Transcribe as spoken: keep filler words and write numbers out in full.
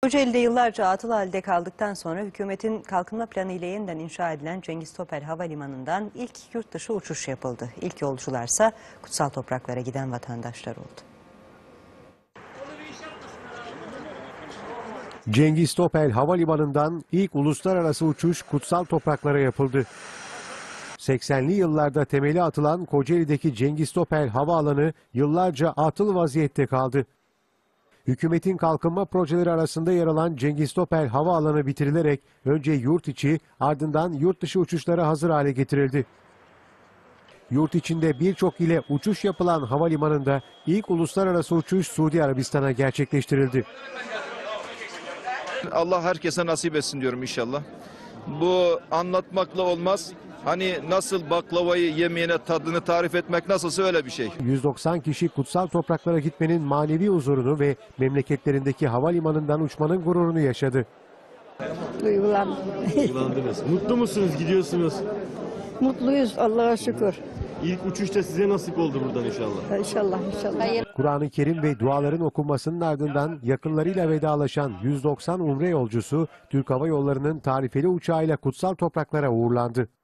Kocaeli'de yıllarca atıl halde kaldıktan sonra hükümetin kalkınma planı ile yeniden inşa edilen Cengiz Topel Havalimanı'ndan ilk yurt dışı uçuş yapıldı. İlk yolcularsa kutsal topraklara giden vatandaşlar oldu. Cengiz Topel Havalimanı'ndan ilk uluslararası uçuş kutsal topraklara yapıldı. seksenli yıllarda temeli atılan Kocaeli'deki Cengiz Topel Havaalanı yıllarca atıl vaziyette kaldı. Hükümetin kalkınma projeleri arasında yer alan Cengiz Topel Havaalanı bitirilerek önce yurt içi ardından yurt dışı uçuşlara hazır hale getirildi. Yurt içinde birçok ile uçuş yapılan havalimanında ilk uluslararası uçuş Suudi Arabistan'a gerçekleştirildi. Allah herkese nasip etsin diyorum inşallah. Bu anlatmakla olmaz. Hani nasıl baklavayı yemeyene tadını tarif etmek nasılsa öyle bir şey. yüz doksan kişi kutsal topraklara gitmenin manevi huzurunu ve memleketlerindeki havalimanından uçmanın gururunu yaşadı. Duygulandım. Duygulandınız. Mutlu musunuz? Gidiyorsunuz. Mutluyuz Allah'a şükür. İlk uçuşta size nasip oldu buradan inşallah. İnşallah inşallah. Kur'an-ı Kerim ve duaların okunmasının ardından yakınlarıyla vedalaşan yüz doksan umre yolcusu Türk Hava Yolları'nın tarifeli uçağıyla kutsal topraklara uğurlandı.